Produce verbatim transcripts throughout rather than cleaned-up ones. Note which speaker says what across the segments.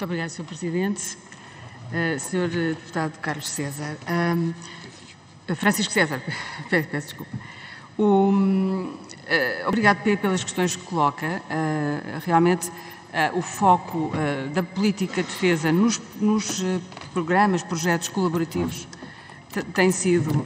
Speaker 1: Muito obrigada, senhor Presidente. Uh, senhor Deputado Carlos César. Um, Francisco César, peço desculpa. O, uh, obrigado pelas questões que coloca. Uh, realmente, uh, o foco uh, da política de defesa nos, nos uh, programas, projetos colaborativos tem sido,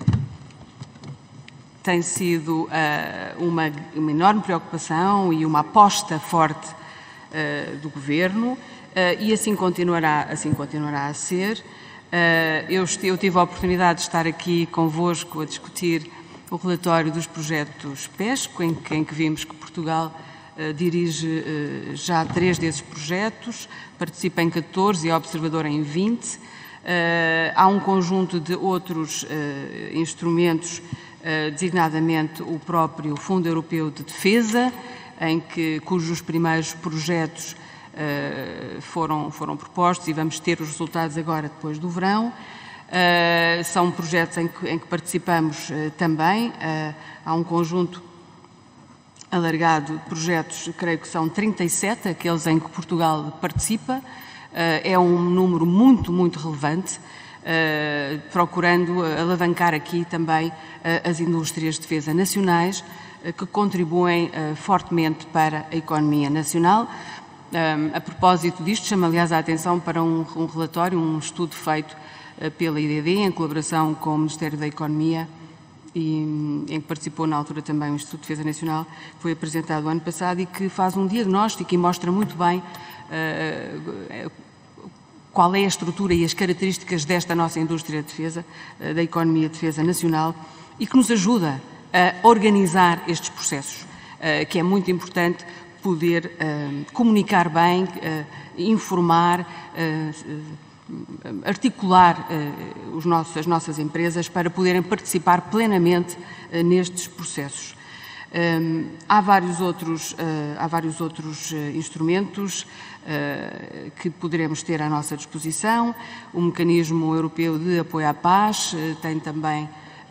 Speaker 1: tem sido uh, uma, uma enorme preocupação e uma aposta forte uh, do Governo. Uh, e assim continuará, assim continuará a ser. Uh, eu, eu tive a oportunidade de estar aqui convosco a discutir o relatório dos projetos PESCO, em que, em que vimos que Portugal uh, dirige uh, já três desses projetos, participa em catorze e é observador em vinte. Uh, há um conjunto de outros uh, instrumentos, uh, designadamente o próprio Fundo Europeu de Defesa, em que, cujos primeiros projetos Uh, foram, foram propostos e vamos ter os resultados agora depois do verão. Uh, são projetos em que, em que participamos uh, também. Uh, há um conjunto alargado de projetos, creio que são trinta e sete, aqueles em que Portugal participa. Uh, é um número muito, muito relevante, uh, procurando alavancar aqui também uh, as indústrias de defesa nacionais, uh, que contribuem uh, fortemente para a economia nacional. Um, a propósito disto, chamo aliás a atenção para um, um relatório, um estudo feito uh, pela I D D, em colaboração com o Ministério da Economia, e, em que participou na altura também o Instituto de Defesa Nacional, que foi apresentado o ano passado e que faz um diagnóstico e mostra muito bem uh, qual é a estrutura e as características desta nossa indústria de defesa, uh, da economia de defesa nacional, e que nos ajuda a organizar estes processos, uh, que é muito importante poder uh, comunicar bem, uh, informar, uh, articular uh, os nossos, as nossas empresas para poderem participar plenamente uh, nestes processos. Um, há vários outros, uh, há vários outros uh, instrumentos uh, que poderemos ter à nossa disposição. O Mecanismo Europeu de Apoio à Paz uh, tem também uh,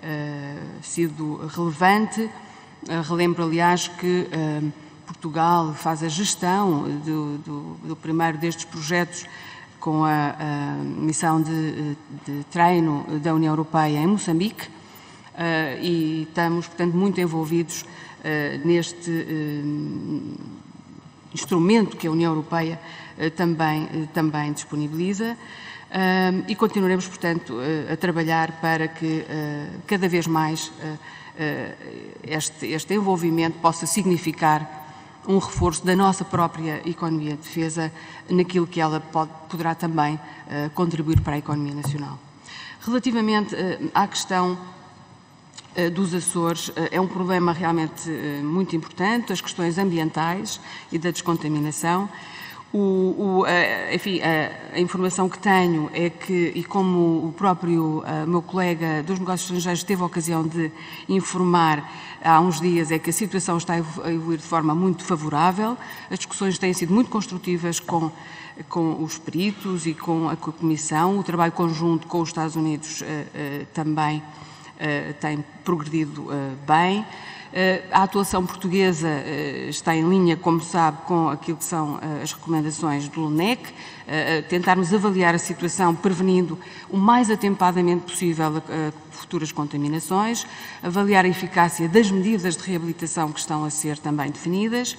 Speaker 1: sido relevante. Uh, relembro, aliás, que uh, Portugal faz a gestão do, do, do primeiro destes projetos com a, a missão de, de treino da União Europeia em Moçambique uh, e estamos, portanto, muito envolvidos uh, neste uh, instrumento que a União Europeia uh, também, uh, também disponibiliza uh, e continuaremos, portanto, uh, a trabalhar para que uh, cada vez mais uh, uh, este, este envolvimento possa significar um reforço da nossa própria economia de defesa naquilo que ela pode, poderá também uh, contribuir para a economia nacional. Relativamente uh, à questão uh, dos Açores, uh, é um problema realmente uh, muito importante, as questões ambientais e da descontaminação. O, o, uh, enfim, uh, a informação que tenho é que, e como o próprio uh, meu colega dos negócios estrangeiros teve a ocasião de informar há uns dias, é que a situação está a evoluir de forma muito favorável. As discussões têm sido muito construtivas com, com os peritos e com a Comissão. O trabalho conjunto com os Estados Unidos uh, uh, também uh, tem progredido uh, bem. A atuação portuguesa está em linha, como sabe, com aquilo que são as recomendações do L N E C, tentarmos avaliar a situação prevenindo o mais atempadamente possível futuras contaminações, avaliar a eficácia das medidas de reabilitação que estão a ser também definidas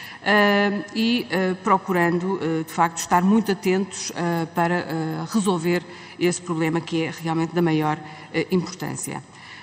Speaker 1: e procurando, de facto, estar muito atentos para resolver esse problema que é realmente da maior importância.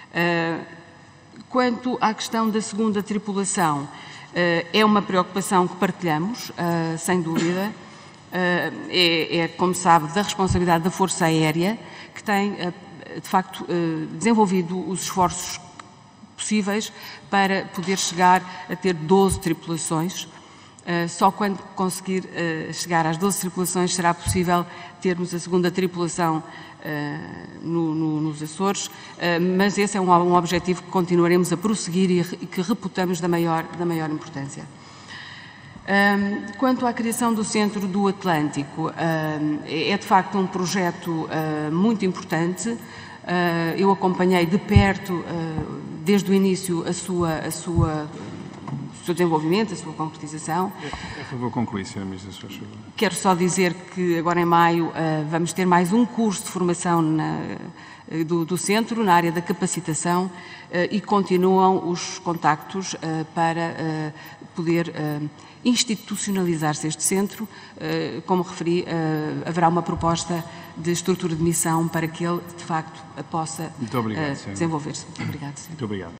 Speaker 1: Quanto à questão da segunda tripulação, é uma preocupação que partilhamos, sem dúvida. É, é, como sabe, da responsabilidade da Força Aérea, que tem, de facto, desenvolvido os esforços possíveis para poder chegar a ter doze tripulações. Só quando conseguir chegar às doze tripulações será possível termos a segunda tripulação Uh, no, no, nos Açores, uh, mas esse é um, um objetivo que continuaremos a prosseguir e, e que reputamos da maior, da maior importância. Um, quanto à criação do Centro do Atlântico, uh, é de facto um projeto uh, muito importante. Uh, eu acompanhei de perto, uh, desde o início, a sua, a sua o seu desenvolvimento, a sua concretização.
Speaker 2: A favor, concluir, senhora Ministra, se faz favor.
Speaker 1: Quero só dizer que agora em maio vamos ter mais um curso de formação na, do, do Centro na área da capacitação e continuam os contactos para poder institucionalizar-se este centro. Como referi, haverá uma proposta de estrutura de missão para que ele, de facto, possa
Speaker 2: Muito obrigado,
Speaker 1: desenvolver-se. Muito obrigado, senhor.
Speaker 2: Muito obrigado.